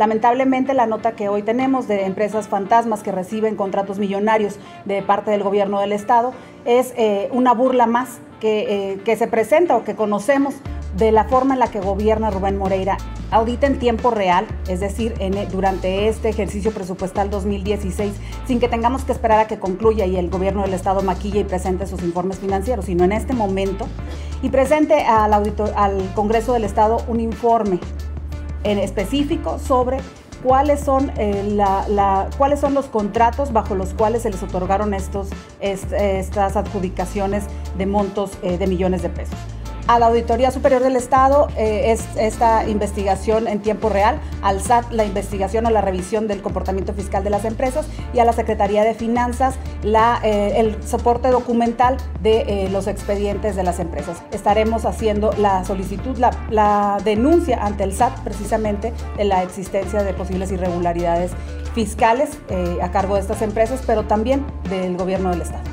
Lamentablemente, la nota que hoy tenemos de empresas fantasmas que reciben contratos millonarios de parte del gobierno del Estado es una burla más que se presenta o que conocemos de la forma en la que gobierna Rubén Moreira. Audita en tiempo real, es decir, durante este ejercicio presupuestal 2016, sin que tengamos que esperar a que concluya y el gobierno del Estado maquille y presente sus informes financieros, sino en este momento, y presente al Congreso del Estado un informe en específico sobre cuáles son los contratos bajo los cuales se les otorgaron estas adjudicaciones de montos de millones de pesos. A la Auditoría Superior del Estado esta investigación en tiempo real, al SAT la investigación o la revisión del comportamiento fiscal de las empresas y a la Secretaría de Finanzas el soporte documental de los expedientes de las empresas. Estaremos haciendo la solicitud, la denuncia ante el SAT precisamente de la existencia de posibles irregularidades fiscales a cargo de estas empresas, pero también del gobierno del Estado.